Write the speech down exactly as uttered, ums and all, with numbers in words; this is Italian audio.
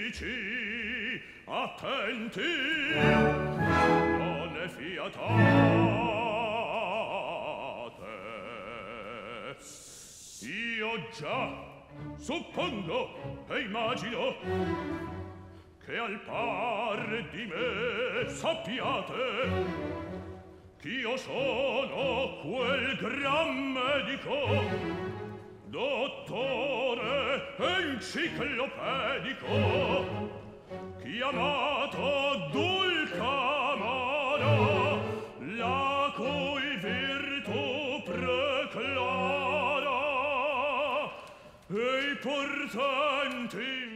medici, attenti, non ne fiatate. Io già suppongo e immagino che al par di me sappiate ch'io sono quel gran medico, dottore enciclopedico, chiamato Dulcamara, la cui virtù preclara e i portenti